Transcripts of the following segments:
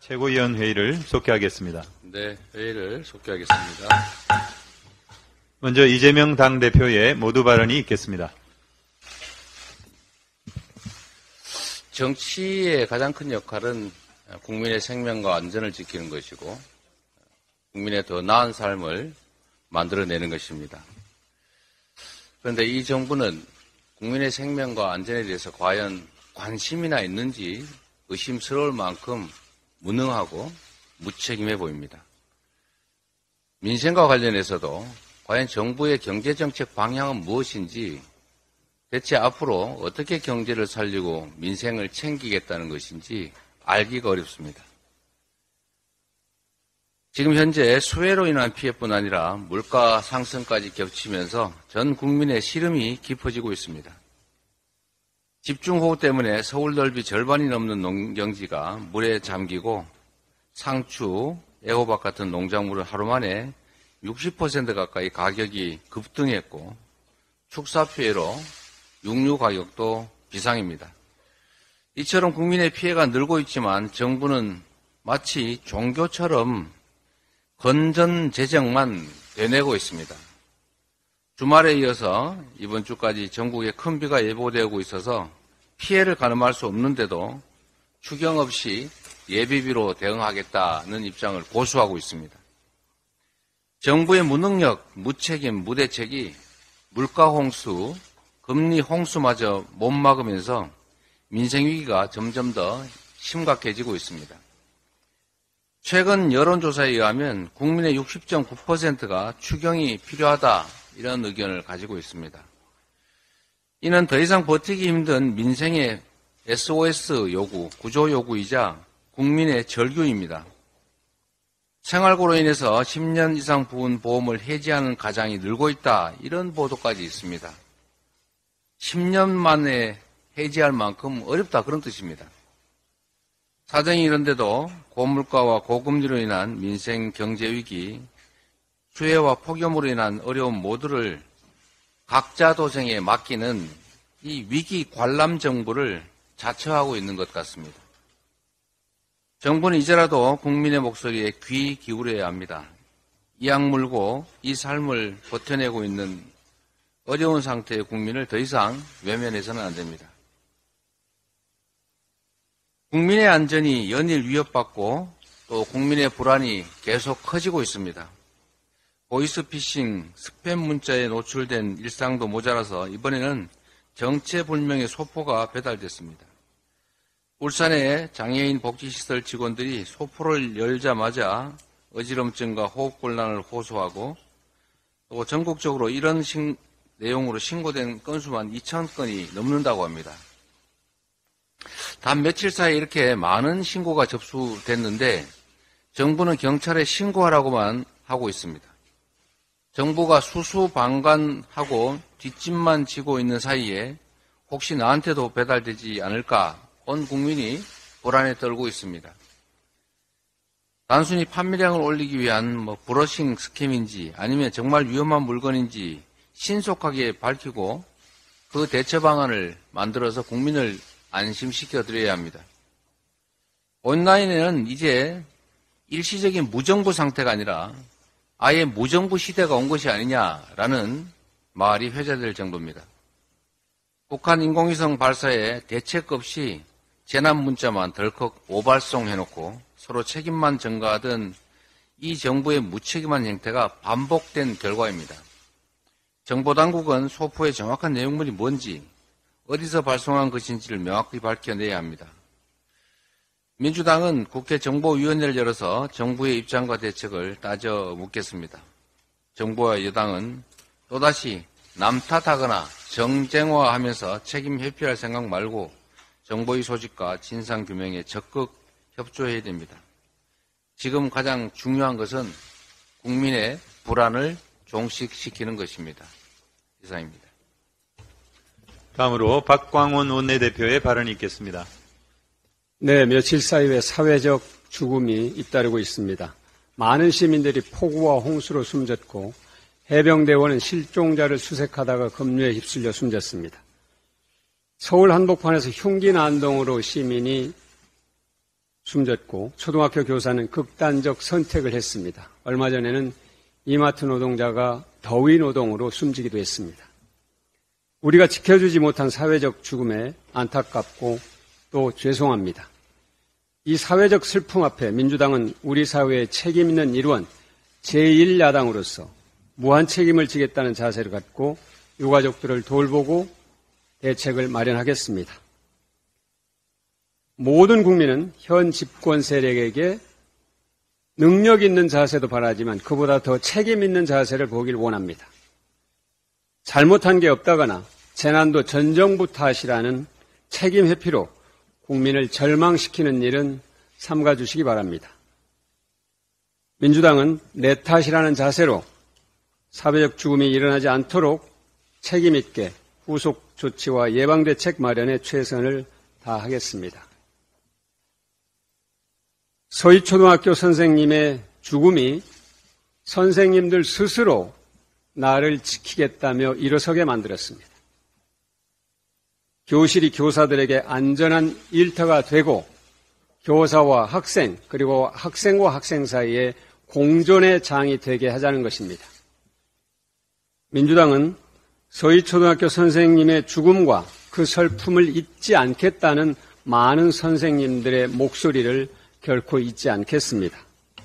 최고위원 회의를 속개하겠습니다. 네, 회의를 속개하겠습니다. 먼저 이재명 당대표의 모두 발언이 있겠습니다. 정치의 가장 큰 역할은 국민의 생명과 안전을 지키는 것이고 국민의 더 나은 삶을 만들어내는 것입니다. 그런데 이 정부는 국민의 생명과 안전에 대해서 과연 관심이나 있는지 의심스러울 만큼 무능하고 무책임해 보입니다. 민생과 관련해서도 과연 정부의 경제정책 방향은 무엇인지, 대체 앞으로 어떻게 경제를 살리고 민생을 챙기겠다는 것인지 알기가 어렵습니다. 지금 현재 수해로 인한 피해뿐 아니라 물가 상승까지 겹치면서 전 국민의 시름이 깊어지고 있습니다. 집중호우 때문에 서울 넓이 절반이 넘는 농경지가 물에 잠기고 상추, 애호박 같은 농작물은 하루 만에 60% 가까이 가격이 급등했고 축사 피해로 육류 가격도 비상입니다. 이처럼 국민의 피해가 늘고 있지만 정부는 마치 종교처럼 건전재정만 되뇌고 있습니다. 주말에 이어서 이번 주까지 전국에 큰 비가 예보되고 있어서 피해를 가늠할 수 없는데도 추경 없이 예비비로 대응하겠다는 입장을 고수하고 있습니다. 정부의 무능력, 무책임, 무대책이 물가 홍수, 금리 홍수마저 못 막으면서 민생 위기가 점점 더 심각해지고 있습니다. 최근 여론조사에 의하면 국민의 60.9%가 추경이 필요하다, 이런 의견을 가지고 있습니다. 이는 더 이상 버티기 힘든 민생의 SOS 요구, 구조 요구이자 국민의 절규입니다. 생활고로 인해서 10년 이상 부은 보험을 해지하는 가장이 늘고 있다, 이런 보도까지 있습니다. 10년 만에 해지할 만큼 어렵다, 그런 뜻입니다. 사정이 이런데도 고물가와 고금리로 인한 민생 경제 위기, 수해와 폭염으로 인한 어려움 모두를 각자 도생에 맡기는 이 위기 관람 정부를 자처하고 있는 것 같습니다. 정부는 이제라도 국민의 목소리에 귀 기울여야 합니다. 이 악물고 이 삶을 버텨내고 있는 어려운 상태의 국민을 더 이상 외면해서는 안 됩니다. 국민의 안전이 연일 위협받고 또 국민의 불안이 계속 커지고 있습니다. 보이스피싱, 스팸 문자에 노출된 일상도 모자라서 이번에는 정체불명의 소포가 배달됐습니다. 울산의 장애인 복지시설 직원들이 소포를 열자마자 어지럼증과 호흡곤란을 호소하고 또 전국적으로 이런 내용으로 신고된 건수만 2,000건이 넘는다고 합니다. 단 며칠 사이에 이렇게 많은 신고가 접수됐는데 정부는 경찰에 신고하라고만 하고 있습니다. 정부가 수수방관하고 뒷짐만 지고 있는 사이에 혹시 나한테도 배달되지 않을까 온 국민이 불안에 떨고 있습니다. 단순히 판매량을 올리기 위한 브러싱 스캠인지 아니면 정말 위험한 물건인지 신속하게 밝히고 그 대처 방안을 만들어서 국민을 안심시켜 드려야 합니다. 온라인에는 이제 일시적인 무정부 상태가 아니라 아예 무정부 시대가 온 것이 아니냐라는 말이 회자될 정도입니다. 북한 인공위성 발사에 대책 없이 재난 문자만 덜컥 오발송해놓고 서로 책임만 전가하던 이 정부의 무책임한 행태가 반복된 결과입니다. 정보당국은 소포의 정확한 내용물이 뭔지, 어디서 발송한 것인지를 명확히 밝혀내야 합니다. 민주당은 국회 정보위원회를 열어서 정부의 입장과 대책을 따져 묻겠습니다. 정부와 여당은 또다시 남 탓하거나 정쟁화하면서 책임 회피할 생각 말고 정보의 소집과 진상규명에 적극 협조해야 됩니다. 지금 가장 중요한 것은 국민의 불안을 종식시키는 것입니다. 이상입니다. 다음으로 박광원 원내대표의 발언이 있겠습니다. 네, 며칠 사이에 사회적 죽음이 잇따르고 있습니다. 많은 시민들이 폭우와 홍수로 숨졌고 해병대원은 실종자를 수색하다가 급류에 휩쓸려 숨졌습니다. 서울 한복판에서 흉기 난동으로 시민이 숨졌고 초등학교 교사는 극단적 선택을 했습니다. 얼마 전에는 이마트 노동자가 더위 노동으로 숨지기도 했습니다. 우리가 지켜주지 못한 사회적 죽음에 안타깝고 또 죄송합니다. 이 사회적 슬픔 앞에 민주당은 우리 사회의 책임 있는 일원 제1야당으로서 무한 책임을 지겠다는 자세를 갖고 유가족들을 돌보고 대책을 마련하겠습니다. 모든 국민은 현 집권 세력에게 능력 있는 자세도 바라지만 그보다 더 책임 있는 자세를 보길 원합니다. 잘못한 게 없다거나 재난도 전 정부 탓이라는 책임 회피로 국민을 절망시키는 일은 삼가 주시기 바랍니다. 민주당은 내 탓이라는 자세로 사회적 죽음이 일어나지 않도록 책임 있게 후속 조치와 예방대책 마련에 최선을 다하겠습니다. 서희초등학교 선생님의 죽음이 선생님들 스스로 나를 지키겠다며 일어서게 만들었습니다. 교실이 교사들에게 안전한 일터가 되고 교사와 학생 그리고 학생과 학생 사이에 공존의 장이 되게 하자는 것입니다. 민주당은 서희초등학교 선생님의 죽음과 그 슬픔을 잊지 않겠다는 많은 선생님들의 목소리를 결코 잊지 않겠습니다.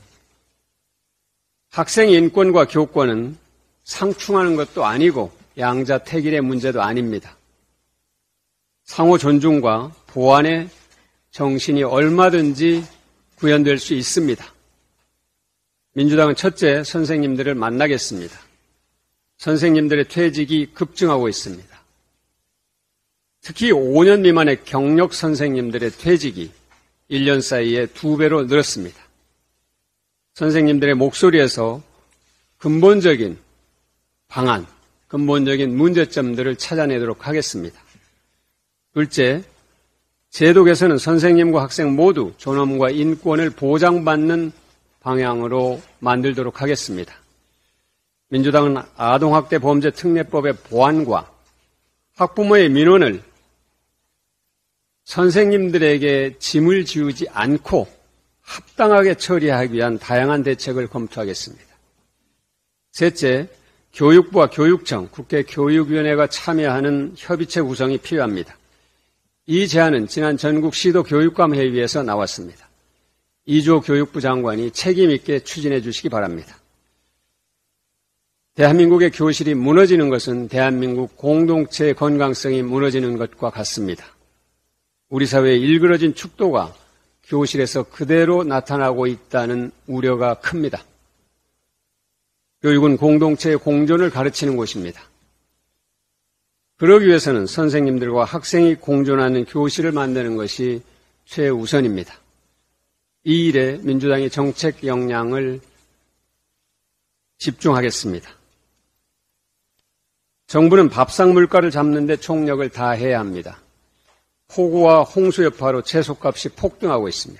학생 인권과 교권은 상충하는 것도 아니고 양자택일의 문제도 아닙니다. 상호 존중과 보완의 정신이 얼마든지 구현될 수 있습니다. 민주당은 첫째, 선생님들을 만나겠습니다. 선생님들의 퇴직이 급증하고 있습니다. 특히 5년 미만의 경력 선생님들의 퇴직이 1년 사이에 2배로 늘었습니다. 선생님들의 목소리에서 근본적인 방안, 근본적인 문제점들을 찾아내도록 하겠습니다. 둘째, 제도 개선은 선생님과 학생 모두 존엄과 인권을 보장받는 방향으로 만들도록 하겠습니다. 민주당은 아동학대 범죄 특례법의 보완과 학부모의 민원을 선생님들에게 짐을 지우지 않고 합당하게 처리하기 위한 다양한 대책을 검토하겠습니다. 셋째, 교육부와 교육청, 국회교육위원회가 참여하는 협의체 구성이 필요합니다. 이 제안은 지난 전국 시도 교육감 회의에서 나왔습니다. 이주호 교육부 장관이 책임 있게 추진해 주시기 바랍니다. 대한민국의 교실이 무너지는 것은 대한민국 공동체의 건강성이 무너지는 것과 같습니다. 우리 사회의 일그러진 축도가 교실에서 그대로 나타나고 있다는 우려가 큽니다. 교육은 공동체의 공존을 가르치는 곳입니다. 그러기 위해서는 선생님들과 학생이 공존하는 교실을 만드는 것이 최우선입니다. 이 일에 민주당이 정책 역량을 집중하겠습니다. 정부는 밥상 물가를 잡는 데 총력을 다해야 합니다. 폭우와 홍수 여파로 채소값이 폭등하고 있습니다.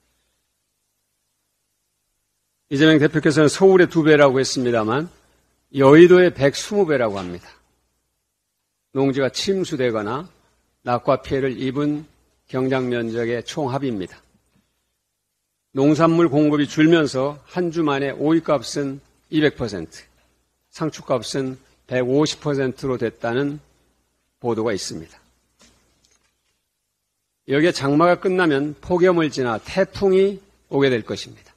이재명 대표께서는 서울의 2배라고 했습니다만 여의도의 120배라고 합니다. 농지가 침수되거나 낙과 피해를 입은 경작 면적의 총합입니다. 농산물 공급이 줄면서 한 주 만에 오이값은 200%, 상추값은 150%로 됐다는 보도가 있습니다. 여기에 장마가 끝나면 폭염을 지나 태풍이 오게 될 것입니다.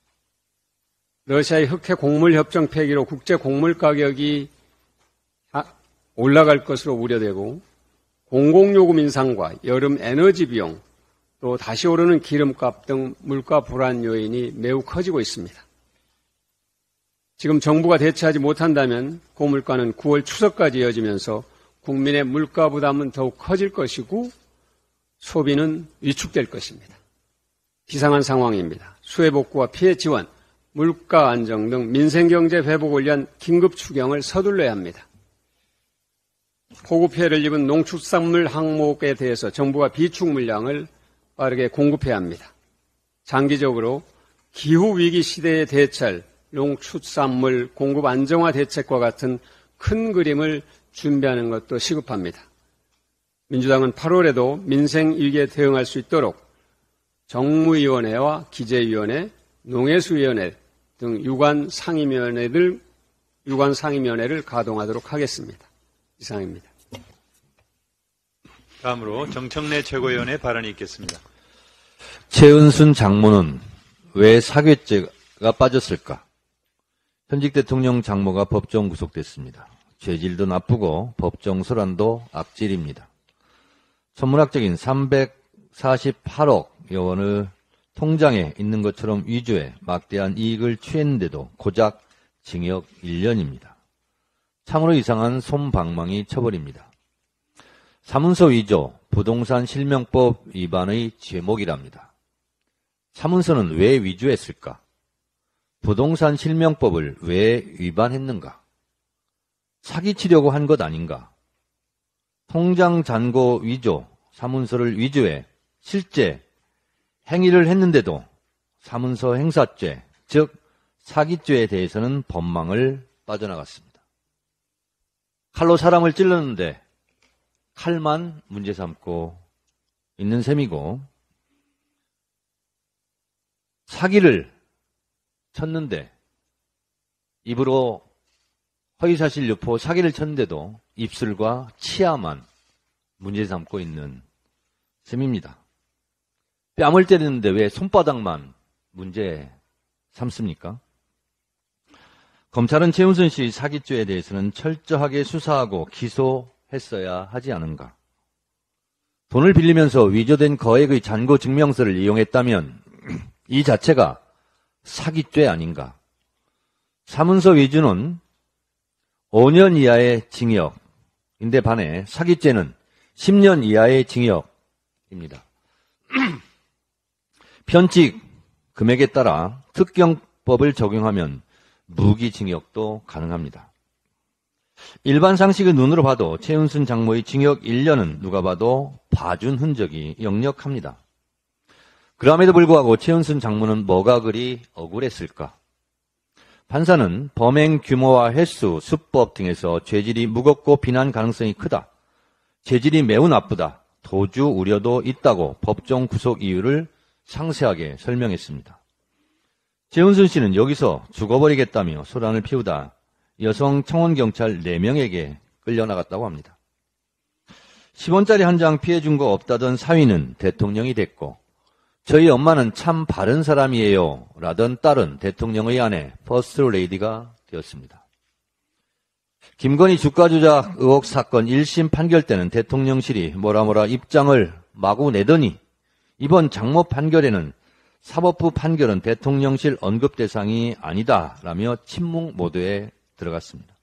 러시아의 흑해 곡물 협정 폐기로 국제 곡물 가격이 올라갈 것으로 우려되고 공공요금 인상과 여름 에너지 비용 또 다시 오르는 기름값 등 물가 불안 요인이 매우 커지고 있습니다. 지금 정부가 대처하지 못한다면 고물가는 9월 추석까지 이어지면서 국민의 물가 부담은 더욱 커질 것이고 소비는 위축될 것입니다. 비상한 상황입니다. 수해복구와 피해 지원, 물가 안정 등 민생경제 회복을 위한 긴급 추경을 서둘러야 합니다. 폭우 피해를 입은 농축산물 항목에 대해서 정부가 비축 물량을 빠르게 공급해야 합니다. 장기적으로 기후위기 시대에 대처할 농축산물 공급 안정화 대책과 같은 큰 그림을 준비하는 것도 시급합니다. 민주당은 8월에도 민생위기에 대응할 수 있도록 정무위원회와 기재위원회, 농해수위원회 등 유관 상임위원회를 가동하도록 하겠습니다. 이상입니다. 다음으로 정청래 최고위원의 발언이 있겠습니다. 최은순 장모는 왜 사괴죄가 빠졌을까? 현직 대통령 장모가 법정 구속됐습니다. 죄질도 나쁘고 법정 소란도 악질입니다. 천문학적인 348억여 원을 통장에 있는 것처럼 위조해 막대한 이익을 취했는데도 고작 징역 1년입니다. 참으로 이상한 솜방망이 처벌입니다. 사문서 위조, 부동산 실명법 위반의 제목이랍니다. 사문서는 왜 위조했을까? 부동산 실명법을 왜 위반했는가? 사기치려고 한 것 아닌가? 통장 잔고 위조, 사문서를 위조해 실제 행위를 했는데도 사문서 행사죄, 즉 사기죄에 대해서는 법망을 빠져나갔습니다. 칼로 사람을 찔렀는데 칼만 문제 삼고 있는 셈이고, 사기를 쳤는데 입으로 허위사실 유포 사기를 쳤는데도 입술과 치아만 문제 삼고 있는 셈입니다. 뺨을 때리는데 왜 손바닥만 문제 삼습니까? 검찰은 최은순 씨 사기죄에 대해서는 철저하게 수사하고 기소했어야 하지 않은가? 돈을 빌리면서 위조된 거액의 잔고 증명서를 이용했다면 이 자체가 사기죄 아닌가? 사문서 위조는 5년 이하의 징역인데 반해 사기죄는 10년 이하의 징역입니다. 편칙 금액에 따라 특경법을 적용하면 무기징역도 가능합니다. 일반 상식의 눈으로 봐도 최은순 장모의 징역 1년은 누가 봐도 봐준 흔적이 역력합니다. 그럼에도 불구하고 최은순 장모는 뭐가 그리 억울했을까? 판사는 범행 규모와 횟수, 수법 등에서 죄질이 무겁고 비난 가능성이 크다, 죄질이 매우 나쁘다, 도주 우려도 있다고 법정 구속 이유를 상세하게 설명했습니다. 최은순 씨는 여기서 죽어버리겠다며 소란을 피우다 여성 청원경찰 4명에게 끌려나갔다고 합니다. 10원짜리 한 장 피해준 거 없다던 사위는 대통령이 됐고, 저희 엄마는 참 바른 사람이에요 라던 딸은 대통령의 아내 퍼스트 레이디가 되었습니다. 김건희 주가 조작 의혹 사건 1심 판결 때는 대통령실이 뭐라 입장을 마구 내더니 이번 장모 판결에는 사법부 판결은 대통령실 언급 대상이 아니다 라며 침묵 모드에 들어갔습니다.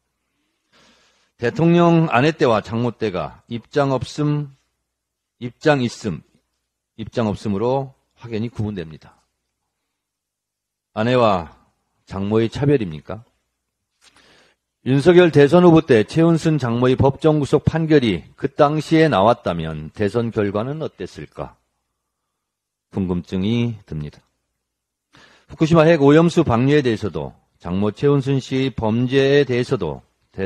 대통령 아내 때와 장모 때가 입장 없음, 입장 있음, 입장 없음으로 확연히 구분됩니다. 아내와 장모의 차별입니까? 윤석열 대선 후보 때 최은순 장모의 법정 구속 판결이 그 당시에 나왔다면 대선 결과는 어땠을까? 궁금증이 듭니다. 후쿠시마 핵 오염수 방류에 대해서도 장모 최은순 씨의 범죄에 대해서도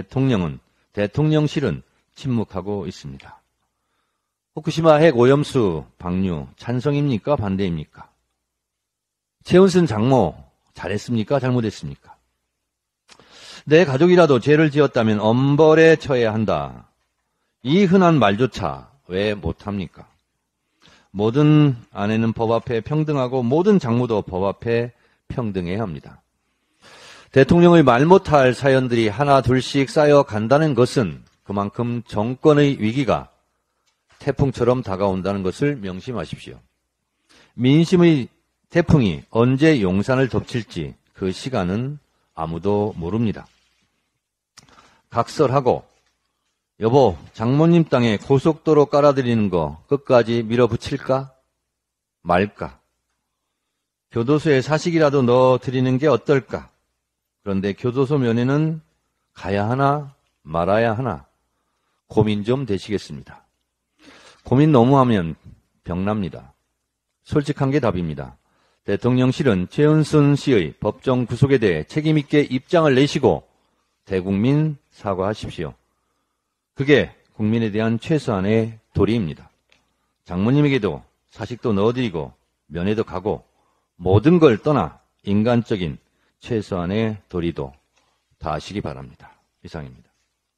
대통령실은 침묵하고 있습니다. 후쿠시마 핵 오염수 방류 찬성입니까? 반대입니까? 최은순 장모 잘했습니까? 잘못했습니까? 내 가족이라도 죄를 지었다면 엄벌에 처해야 한다. 이 흔한 말조차 왜 못합니까? 모든 아내는 법 앞에 평등하고 모든 장모도 법 앞에 평등해야 합니다. 대통령의 말 못할 사연들이 하나 둘씩 쌓여간다는 것은 그만큼 정권의 위기가 태풍처럼 다가온다는 것을 명심하십시오. 민심의 태풍이 언제 용산을 덮칠지 그 시간은 아무도 모릅니다. 각설하고 여보 장모님 땅에 고속도로 깔아드리는 거 끝까지 밀어붙일까 말까? 교도소에 사식이라도 넣어드리는 게 어떨까? 그런데 교도소 면회는 가야 하나 말아야 하나 고민 좀 되시겠습니다. 고민 너무하면 병납니다. 솔직한 게 답입니다. 대통령실은 최은순 씨의 법정 구속에 대해 책임있게 입장을 내시고 대국민 사과하십시오. 그게 국민에 대한 최소한의 도리입니다. 장모님에게도 사식도 넣어드리고 면회도 가고 모든 걸 떠나 인간적인 최소한의 도리도 다하시기 바랍니다. 이상입니다.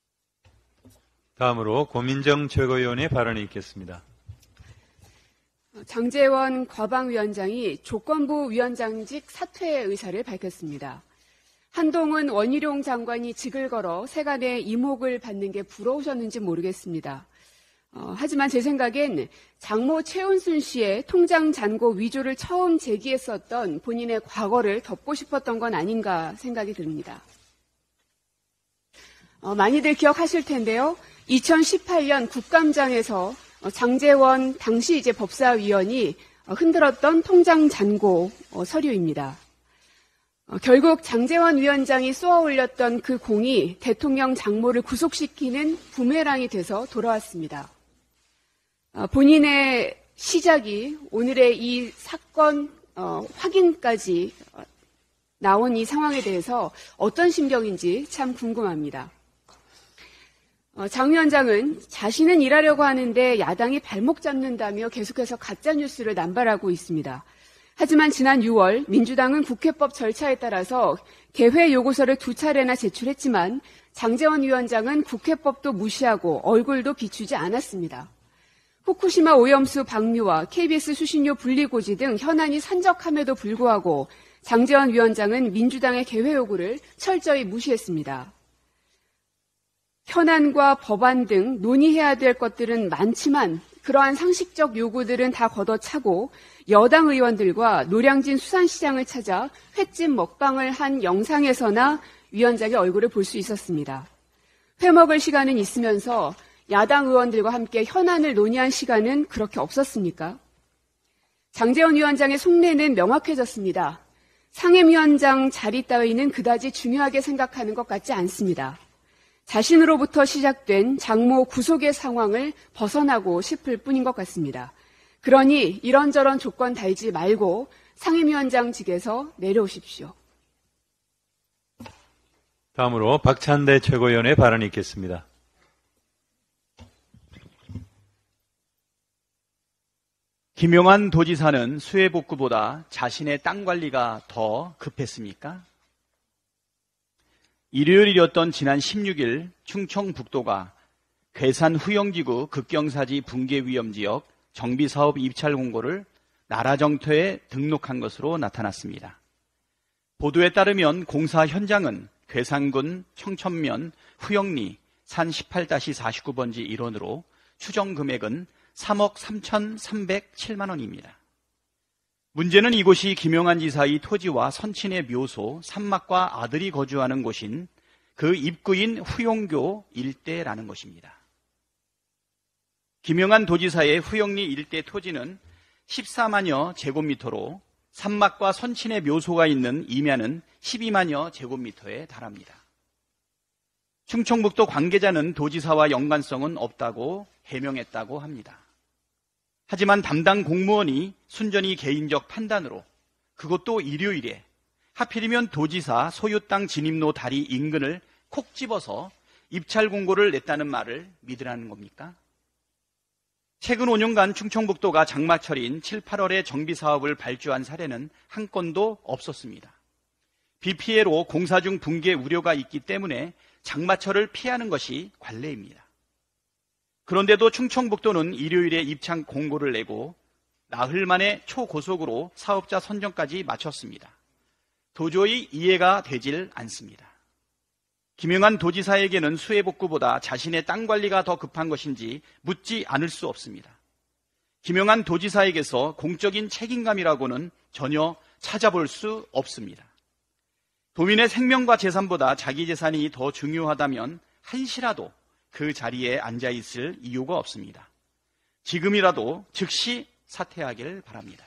다음으로 고민정 최고위원의 발언이 있겠습니다. 장제원 과방위원장이 조건부 위원장직 사퇴 의사를 밝혔습니다. 한동훈 원희룡 장관이 직을 걸어 세간의 이목을 받는 게 부러우셨는지 모르겠습니다. 하지만 제 생각엔 장모 최은순 씨의 통장 잔고 위조를 처음 제기했었던 본인의 과거를 덮고 싶었던 건 아닌가 생각이 듭니다. 많이들 기억하실 텐데요. 2018년 국감장에서 장제원 당시 이제 법사위원이 흔들었던 통장 잔고 서류입니다. 결국 장제원 위원장이 쏘아 올렸던 그 공이 대통령 장모를 구속시키는 부메랑이 돼서 돌아왔습니다. 본인의 시작이 오늘의 이 사건 확인까지 나온 이 상황에 대해서 어떤 심경인지 참 궁금합니다. 장 위원장은 자신은 일하려고 하는데 야당이 발목 잡는다며 계속해서 가짜뉴스를 남발하고 있습니다. 하지만 지난 6월 민주당은 국회법 절차에 따라서 개회 요구서를 2차례나 제출했지만 장제원 위원장은 국회법도 무시하고 얼굴도 비추지 않았습니다. 후쿠시마 오염수 방류와 KBS 수신료 분리고지 등 현안이 산적함에도 불구하고 장제원 위원장은 민주당의 개회 요구를 철저히 무시했습니다. 현안과 법안 등 논의해야 될 것들은 많지만 그러한 상식적 요구들은 다 걷어차고 여당 의원들과 노량진 수산시장을 찾아 횟집 먹방을 한 영상에서나 위원장의 얼굴을 볼 수 있었습니다. 회 먹을 시간은 있으면서 야당 의원들과 함께 현안을 논의한 시간은 그렇게 없었습니까? 장제원 위원장의 속내는 명확해졌습니다. 상임위원장 자리 따위는 그다지 중요하게 생각하는 것 같지 않습니다. 자신으로부터 시작된 장모 구속의 상황을 벗어나고 싶을 뿐인 것 같습니다. 그러니 이런저런 조건 달지 말고 상임위원장직에서 내려오십시오. 다음으로 박찬대 최고위원의 발언이 있겠습니다. 김용환 도지사는 수해복구보다 자신의 땅 관리가 더 급했습니까? 일요일이었던 지난 16일 충청북도가 괴산 후영지구 극경사지 붕괴위험지역 정비사업 입찰 공고를 나라정토에 등록한 것으로 나타났습니다. 보도에 따르면 공사 현장은 괴산군 청천면 후영리 산 18-49번지 일원으로 추정 금액은 3억 3,307만 원입니다. 문제는 이곳이 김용환 지사의 토지와 선친의 묘소, 산막과 아들이 거주하는 곳인 그 입구인 후용교 일대라는 것입니다. 김용환 도지사의 후영리 일대 토지는 14만여 제곱미터로 산막과 선친의 묘소가 있는 임야는 12만여 제곱미터에 달합니다. 충청북도 관계자는 도지사와 연관성은 없다고 해명했다고 합니다. 하지만 담당 공무원이 순전히 개인적 판단으로 그것도 일요일에 하필이면 도지사 소유 땅 진입로 다리 인근을 콕 집어서 입찰 공고를 냈다는 말을 믿으라는 겁니까? 최근 5년간 충청북도가 장마철인 7, 8월에 정비사업을 발주한 사례는 한 건도 없었습니다. 비 피해로 공사 중 붕괴 우려가 있기 때문에 장마철을 피하는 것이 관례입니다. 그런데도 충청북도는 일요일에 입찰 공고를 내고 나흘 만에 초고속으로 사업자 선정까지 마쳤습니다. 도저히 이해가 되질 않습니다. 김용환 도지사에게는 수해복구보다 자신의 땅 관리가 더 급한 것인지 묻지 않을 수 없습니다. 김용환 도지사에게서 공적인 책임감이라고는 전혀 찾아볼 수 없습니다. 도민의 생명과 재산보다 자기 재산이 더 중요하다면 한시라도 그 자리에 앉아있을 이유가 없습니다. 지금이라도 즉시 사퇴하길 바랍니다.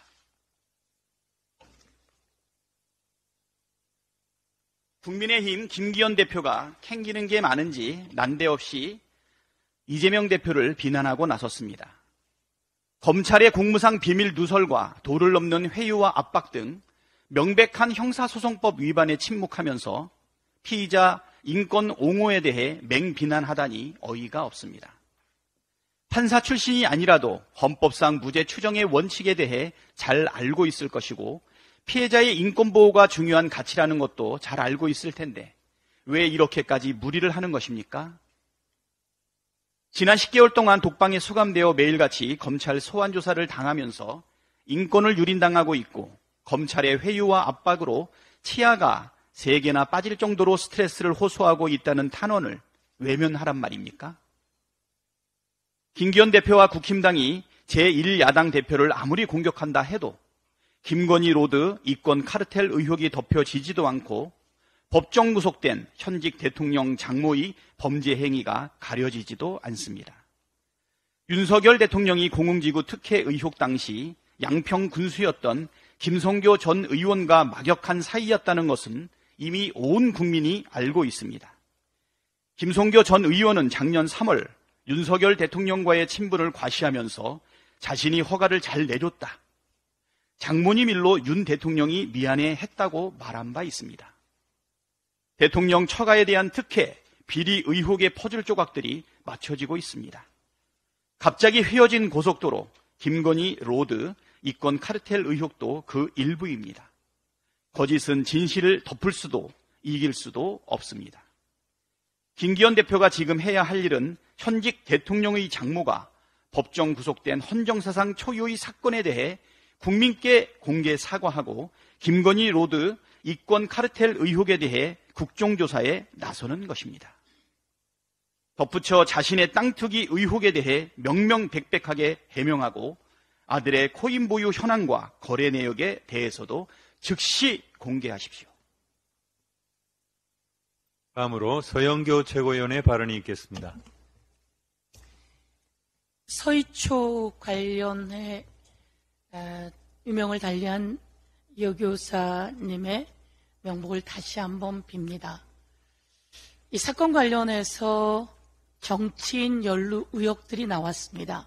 국민의힘 김기현 대표가 캥기는 게 많은지 난데없이 이재명 대표를 비난하고 나섰습니다. 검찰의 공무상 비밀 누설과 도를 넘는 회유와 압박 등 명백한 형사소송법 위반에 침묵하면서 피의자 인권 옹호에 대해 맹비난하다니 어이가 없습니다. 판사 출신이 아니라도 헌법상 무죄 추정의 원칙에 대해 잘 알고 있을 것이고 피해자의 인권보호가 중요한 가치라는 것도 잘 알고 있을 텐데 왜 이렇게까지 무리를 하는 것입니까? 지난 10개월 동안 독방에 수감되어 매일같이 검찰 소환조사를 당하면서 인권을 유린당하고 있고 검찰의 회유와 압박으로 치아가 3개나 빠질 정도로 스트레스를 호소하고 있다는 탄원을 외면하란 말입니까? 김기현 대표와 국힘당이 제1야당 대표를 아무리 공격한다 해도 김건희 로드 이권 카르텔 의혹이 덮여지지도 않고 법정 구속된 현직 대통령 장모의 범죄 행위가 가려지지도 않습니다. 윤석열 대통령이 공흥지구 특혜 의혹 당시 양평 군수였던 김성교 전 의원과 막역한 사이였다는 것은 이미 온 국민이 알고 있습니다. 김성교 전 의원은 작년 3월 윤석열 대통령과의 친분을 과시하면서 자신이 허가를 잘 내줬다. 장모님 일로 윤 대통령이 미안해 했다고 말한 바 있습니다. 대통령 처가에 대한 특혜, 비리 의혹의 퍼즐 조각들이 맞춰지고 있습니다. 갑자기 휘어진 고속도로, 김건희 로드, 이권 카르텔 의혹도 그 일부입니다. 거짓은 진실을 덮을 수도 이길 수도 없습니다. 김기현 대표가 지금 해야 할 일은 현직 대통령의 장모가 법정 구속된 헌정사상 초유의 사건에 대해 국민께 공개 사과하고 김건희 로드 이권 카르텔 의혹에 대해 국정조사에 나서는 것입니다. 덧붙여 자신의 땅 투기 의혹에 대해 명명백백하게 해명하고 아들의 코인 보유 현황과 거래 내역에 대해서도 즉시 공개하십시오. 다음으로 서영교 최고위원의 발언이 있겠습니다. 서희초 관련해 유명을 달리한 여교사님의 명복을 다시 한번 빕니다. 이 사건 관련해서 정치인 연루 의혹들이 나왔습니다.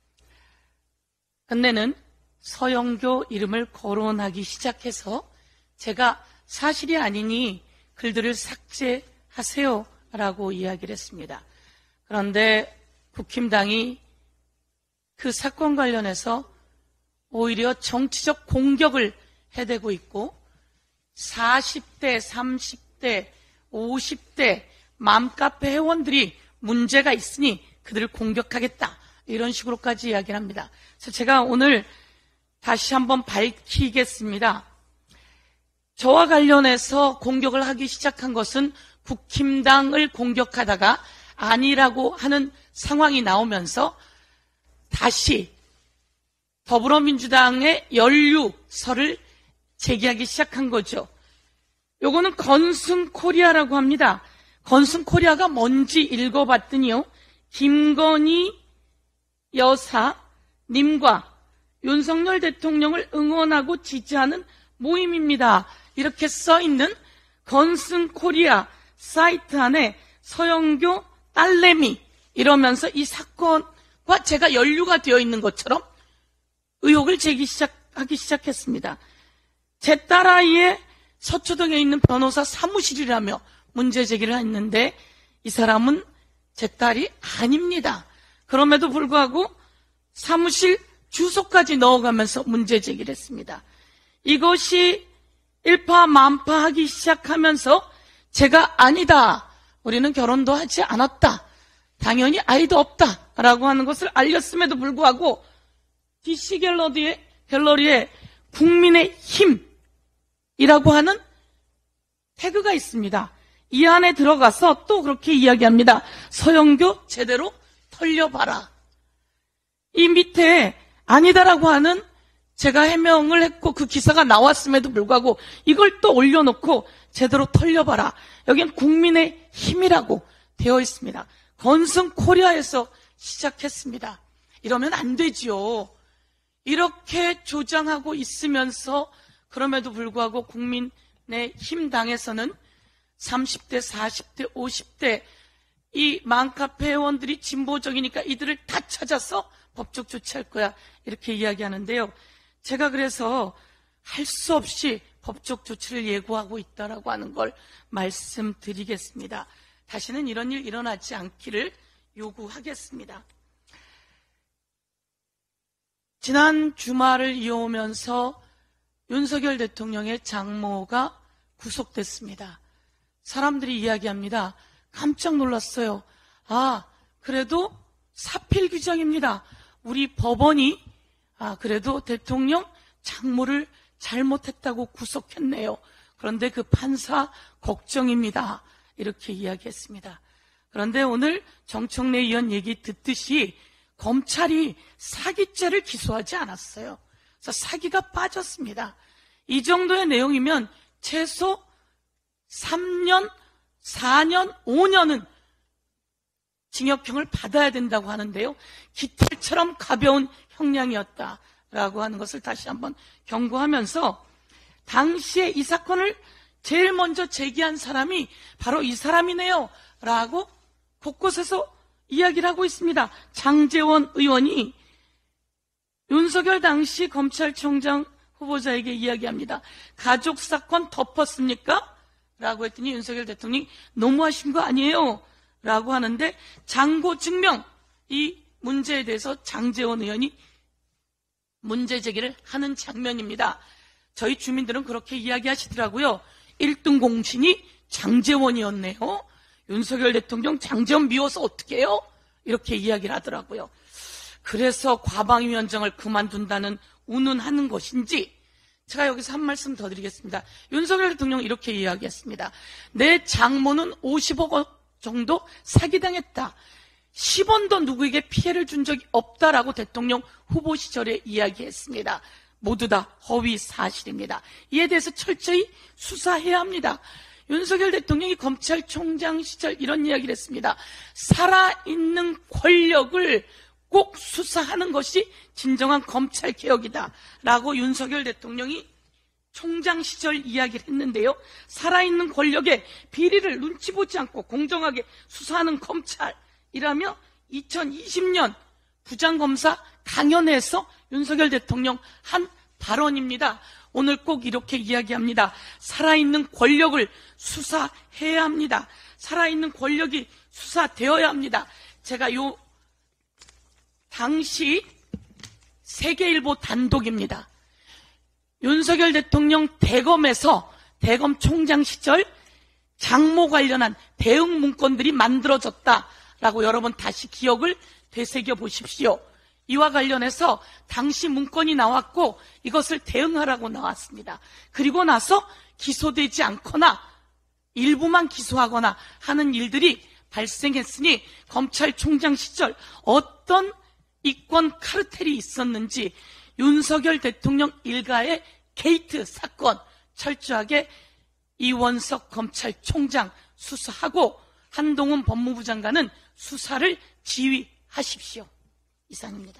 근래는 서영교 이름을 거론하기 시작해서 제가 사실이 아니니 글들을 삭제하세요 라고 이야기를 했습니다. 그런데 국힘당이 그 사건 관련해서 오히려 정치적 공격을 해대고 있고 40대, 30대, 50대 맘카페 회원들이 문제가 있으니 그들을 공격하겠다 이런 식으로까지 이야기를 합니다. 그래서 제가 오늘 다시 한번 밝히겠습니다. 저와 관련해서 공격을 하기 시작한 것은 국힘당을 공격하다가 아니라고 하는 상황이 나오면서 다시 더불어민주당의 연루설을 제기하기 시작한 거죠. 요거는 건승코리아라고 합니다. 건승코리아가 뭔지 읽어봤더니요. 김건희 여사님과 윤석열 대통령을 응원하고 지지하는 모임입니다. 이렇게 써있는 건승코리아 사이트 안에 서영교 딸내미 이러면서 이 사건과 제가 연루가 되어 있는 것처럼 의혹을 제기하기 시작했습니다. 제 딸아이의 서초동에 있는 변호사 사무실이라며 문제 제기를 했는데 이 사람은 제 딸이 아닙니다. 그럼에도 불구하고 사무실 주소까지 넣어가면서 문제 제기를 했습니다. 이것이 일파만파하기 시작하면서 제가 아니다. 우리는 결혼도 하지 않았다. 당연히 아이도 없다라고 하는 것을 알렸음에도 불구하고 DC 갤러리에 국민의 힘이라고 하는 태그가 있습니다. 이 안에 들어가서 또 그렇게 이야기합니다. 서영교 제대로 털려봐라. 이 밑에 아니다라고 하는 제가 해명을 했고 그 기사가 나왔음에도 불구하고 이걸 또 올려놓고 제대로 털려봐라. 여긴 국민의 힘이라고 되어 있습니다. 건승코리아에서 시작했습니다. 이러면 안 되지요. 이렇게 조장하고 있으면서 그럼에도 불구하고 국민의 힘당에서는 30대, 40대, 50대 이 맘카페 회원들이 진보적이니까 이들을 다 찾아서 법적 조치할 거야 이렇게 이야기하는데요. 제가 그래서 할 수 없이 법적 조치를 예고하고 있다라고 하는 걸 말씀드리겠습니다. 다시는 이런 일 일어나지 않기를 요구하겠습니다. 지난 주말을 이어오면서 윤석열 대통령의 장모가 구속됐습니다. 사람들이 이야기합니다. 깜짝 놀랐어요. 아, 그래도 사필 규정입니다. 우리 법원이 그래도 대통령 장모를 잘못했다고 구속했네요. 그런데 그 판사 걱정입니다. 이렇게 이야기했습니다. 그런데 오늘 정청래 의원 얘기 듣듯이 검찰이 사기죄를 기소하지 않았어요. 그래서 사기가 빠졌습니다. 이 정도의 내용이면 최소 3년, 4년, 5년은 징역형을 받아야 된다고 하는데요. 깃털처럼 가벼운 형량이었다라고 하는 것을 다시 한번 경고하면서 당시에 이 사건을 제일 먼저 제기한 사람이 바로 이 사람이네요 라고 곳곳에서 이야기를 하고 있습니다. 장제원 의원이 윤석열 당시 검찰총장 후보자에게 이야기합니다. 가족 사건 덮었습니까? 라고 했더니 윤석열 대통령이 너무하신 거 아니에요? 라고 하는데 장고 증명, 이 문제에 대해서 장제원 의원이 문제 제기를 하는 장면입니다. 저희 주민들은 그렇게 이야기하시더라고요. 1등 공신이 장제원이었네요. 윤석열 대통령 장제원 미워서 어떻게 해요? 이렇게 이야기를 하더라고요. 그래서 과방위원장을 그만둔다는 운운하는 것인지 제가 여기서 한 말씀 더 드리겠습니다. 윤석열 대통령은 이렇게 이야기했습니다. 내 장모는 50억 정도 사기당했다. 10원도 누구에게 피해를 준 적이 없다라고 대통령 후보 시절에 이야기했습니다. 모두 다 허위 사실입니다. 이에 대해서 철저히 수사해야 합니다. 윤석열 대통령이 검찰총장 시절 이런 이야기를 했습니다. 살아있는 권력을 꼭 수사하는 것이 진정한 검찰개혁이다 라고 윤석열 대통령이 총장 시절 이야기를 했는데요. 살아있는 권력의 비리를 눈치 보지 않고 공정하게 수사하는 검찰이라며 2020년 부장검사 강연회에서 윤석열 대통령 한 발언입니다. 오늘 꼭 이렇게 이야기합니다. 살아있는 권력을 수사해야 합니다. 살아있는 권력이 수사되어야 합니다. 제가 요 당시 세계일보 단독입니다. 윤석열 대통령 대검에서 대검 총장 시절 장모 관련한 대응 문건들이 만들어졌다라고 여러분 다시 기억을 되새겨 보십시오. 이와 관련해서 당시 문건이 나왔고 이것을 대응하라고 나왔습니다. 그리고 나서 기소되지 않거나 일부만 기소하거나 하는 일들이 발생했으니 검찰총장 시절 어떤 이권 카르텔이 있었는지 윤석열 대통령 일가의 게이트 사건 철저하게 이원석 검찰총장 수사하고 한동훈 법무부 장관은 수사를 지휘하십시오. 이상입니다.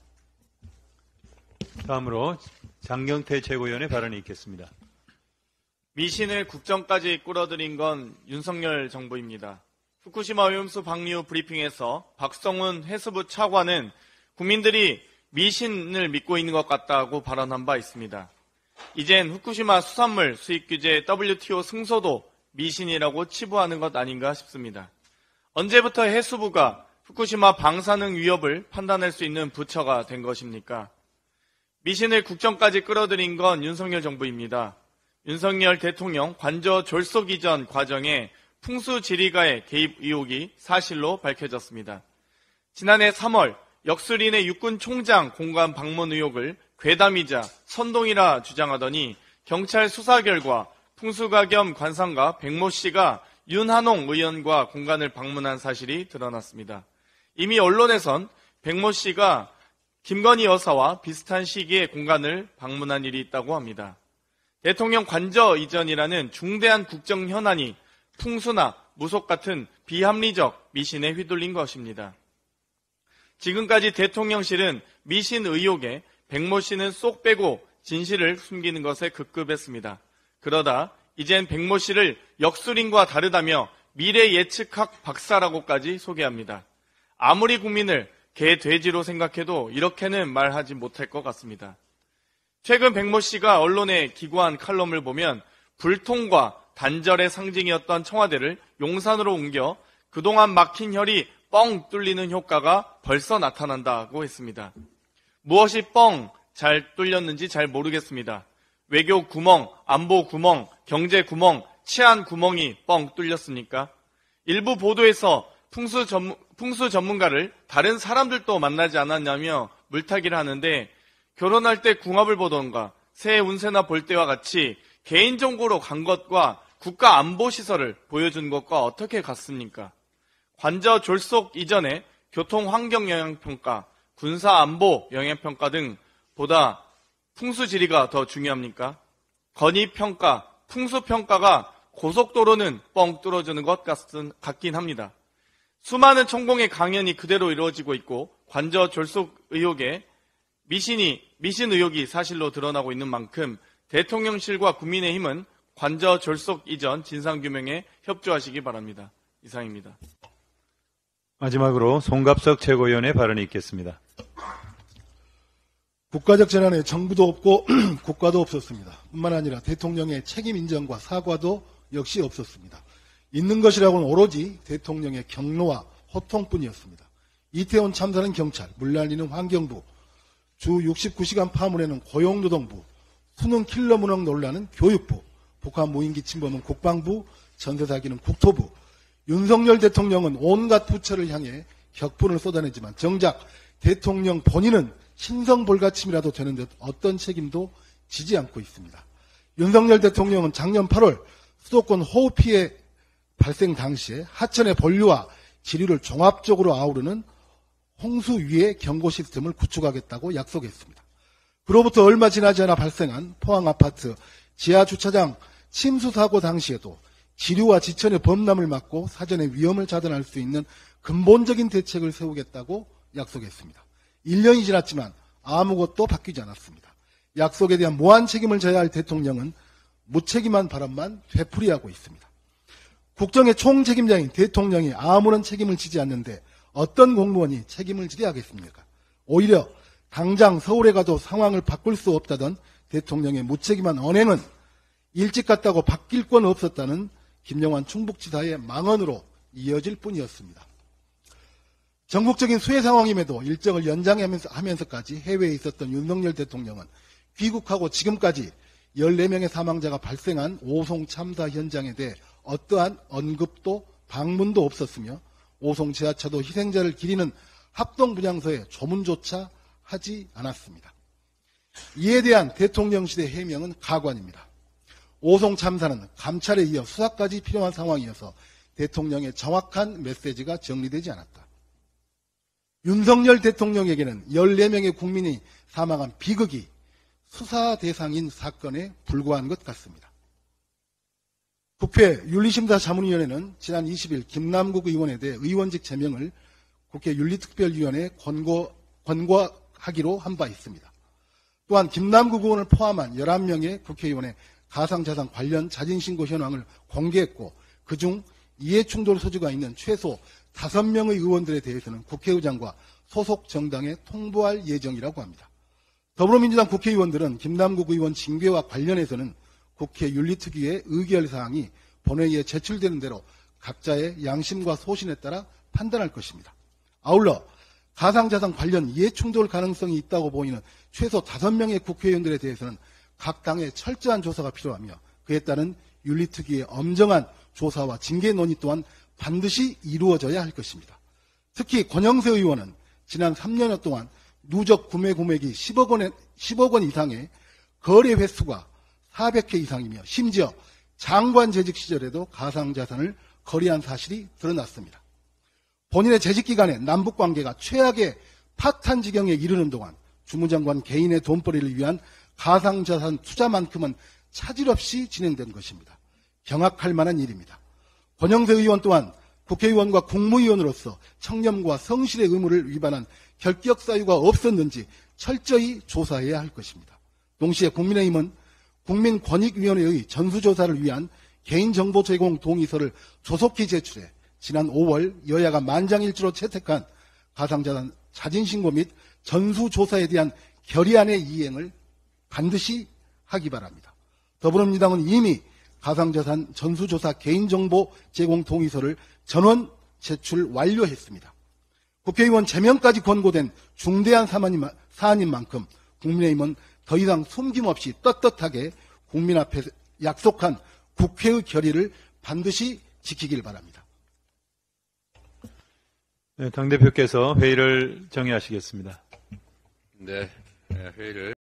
다음으로 장경태 최고위원의 발언이 있겠습니다. 미신을 국정까지 끌어들인 건 윤석열 정부입니다. 후쿠시마 오염수 방류 브리핑에서 박성훈 해수부 차관은 국민들이 미신을 믿고 있는 것 같다고 발언한 바 있습니다. 이젠 후쿠시마 수산물 수입 규제 WTO 승소도 미신이라고 치부하는 것 아닌가 싶습니다. 언제부터 해수부가 후쿠시마 방사능 위협을 판단할 수 있는 부처가 된 것입니까? 미신을 국정까지 끌어들인 건 윤석열 정부입니다. 윤석열 대통령 관저 졸속 이전 과정에 풍수지리가의 개입 의혹이 사실로 밝혀졌습니다. 지난해 3월 역술인의 육군 총장 공관 방문 의혹을 괴담이자 선동이라 주장하더니 경찰 수사 결과 풍수가 겸 관상가 백모 씨가 윤한홍 의원과 공관을 방문한 사실이 드러났습니다. 이미 언론에선 백모 씨가 김건희 여사와 비슷한 시기에 공관을 방문한 일이 있다고 합니다. 대통령 관저 이전이라는 중대한 국정 현안이 풍수나 무속 같은 비합리적 미신에 휘둘린 것입니다. 지금까지 대통령실은 미신 의혹에 백모 씨는 쏙 빼고 진실을 숨기는 것에 급급했습니다. 그러다 이젠 백모 씨를 역술인과 다르다며 미래 예측학 박사라고까지 소개합니다. 아무리 국민을 개, 돼지로 생각해도 이렇게는 말하지 못할 것 같습니다. 최근 백모 씨가 언론에 기고한 칼럼을 보면 불통과 단절의 상징이었던 청와대를 용산으로 옮겨 그동안 막힌 혈이 뻥 뚫리는 효과가 벌써 나타난다고 했습니다. 무엇이 잘 뚫렸는지 잘 모르겠습니다. 외교 구멍, 안보 구멍, 경제 구멍, 치안 구멍이 뻥 뚫렸습니까? 일부 보도에서 풍수 전문가를 다른 사람들도 만나지 않았냐며 물타기를 하는데, 결혼할 때 궁합을 보던가 새해 운세나 볼 때와 같이 개인정보로 간 것과 국가안보시설을 보여준 것과 어떻게 같습니까? 관저 졸속 이전에 교통환경영향평가, 군사안보 영향평가 등 보다 풍수지리가 더 중요합니까? 건의평가, 풍수평가가 고속도로는 뻥 뚫어주는 것 같긴 합니다. 수많은 천공의 강연이 그대로 이루어지고 있고 관저 졸속 의혹에 미신 의혹이 사실로 드러나고 있는 만큼 대통령실과 국민의힘은 관저 졸속 이전 진상규명에 협조하시기 바랍니다. 이상입니다. 마지막으로 송갑석 최고위원의 발언이 있겠습니다. 국가적 재난에 정부도 없고 국가도 없었습니다. 뿐만 아니라 대통령의 책임 인정과 사과도 역시 없었습니다. 있는 것이라고는 오로지 대통령의 경로와 호통뿐이었습니다. 이태원 참사는 경찰, 물난리는 환경부, 주 69시간 파문에는 고용노동부, 수능 킬러 문항 논란은 교육부, 북한 무인기 침범은 국방부, 전세 사기는 국토부. 윤석열 대통령은 온갖 부처를 향해 격분을 쏟아내지만 정작 대통령 본인은 신성불가침이라도 되는 듯 어떤 책임도 지지 않고 있습니다. 윤석열 대통령은 작년 8월 수도권 호우 피해 발생 당시에 하천의 본류와 지류를 종합적으로 아우르는 홍수 위해 경고 시스템을 구축하겠다고 약속했습니다. 그로부터 얼마 지나지 않아 발생한 포항 아파트 지하 주차장 침수 사고 당시에도 지류와 지천의 범람을 막고 사전에 위험을 차단할 수 있는 근본적인 대책을 세우겠다고 약속했습니다. 1년이 지났지만 아무것도 바뀌지 않았습니다. 약속에 대한 무한 책임을 져야 할 대통령은 무책임한 발언만 되풀이하고 있습니다. 국정의 총책임자인 대통령이 아무런 책임을 지지 않는데 어떤 공무원이 책임을 지게 하겠습니까? 오히려 당장 서울에 가도 상황을 바꿀 수 없다던 대통령의 무책임한 언행은 일찍 갔다고 바뀔 건 없었다는 김영환 충북지사의 망언으로 이어질 뿐이었습니다. 전국적인 수해 상황임에도 일정을 연장하면서까지 해외에 있었던 윤석열 대통령은 귀국하고 지금까지 14명의 사망자가 발생한 오송 참사 현장에 대해 어떠한 언급도 방문도 없었으며 오송 지하차도 희생자를 기리는 합동분향소에 조문조차 하지 않았습니다. 이에 대한 대통령실의 해명은 가관입니다. 오송 참사는 감찰에 이어 수사까지 필요한 상황이어서 대통령의 정확한 메시지가 정리되지 않았다. 윤석열 대통령에게는 14명의 국민이 사망한 비극이 수사 대상인 사건에 불과한 것 같습니다. 국회 윤리심사자문위원회는 지난 20일 김남국 의원에 대해 의원직 제명을 국회 윤리특별위원회에 권고하기로 한 바 있습니다. 또한 김남국 의원을 포함한 11명의 국회의원의 가상자산 관련 자진신고 현황을 공개했고 그중 이해충돌 소지가 있는 최소 5명의 의원들에 대해서는 국회의장과 소속 정당에 통보할 예정이라고 합니다. 더불어민주당 국회의원들은 김남국 의원 징계와 관련해서는 국회 윤리특위의 의결사항이 본회의에 제출되는 대로 각자의 양심과 소신에 따라 판단할 것입니다. 아울러 가상자산 관련 이해충돌 가능성이 있다고 보이는 최소 5명의 국회의원들에 대해서는 각 당의 철저한 조사가 필요하며 그에 따른 윤리특위의 엄정한 조사와 징계 논의 또한 반드시 이루어져야 할 것입니다. 특히 권영세 의원은 지난 3년여 동안 누적 구매 금액이 10억 원 이상의 거래 횟수가 400회 이상이며 심지어 장관 재직 시절에도 가상자산을 거래한 사실이 드러났습니다. 본인의 재직 기간에 남북관계가 최악의 파탄 지경에 이르는 동안 주무장관 개인의 돈벌이를 위한 가상자산 투자만큼은 차질 없이 진행된 것입니다. 경악할 만한 일입니다. 권영세 의원 또한 국회의원과 국무위원으로서 청렴과 성실의 의무를 위반한 결격 사유가 없었는지 철저히 조사해야 할 것입니다. 동시에 국민의힘은 국민권익위원회의 전수조사를 위한 개인정보 제공 동의서를 조속히 제출해 지난 5월 여야가 만장일치로 채택한 가상자산 자진신고 및 전수조사에 대한 결의안의 이행을 반드시 하기 바랍니다. 더불어민주당은 이미 가상자산 전수조사 개인정보 제공 동의서를 전원 제출 완료했습니다. 국회의원 제명까지 권고된 중대한 사안인 만큼 국민의힘은 더 이상 숨김없이 떳떳하게 국민 앞에 약속한 국회의 결의를 반드시 지키길 바랍니다. 네, 당대표께서 회의를 정의하시겠습니다. 네, 회의를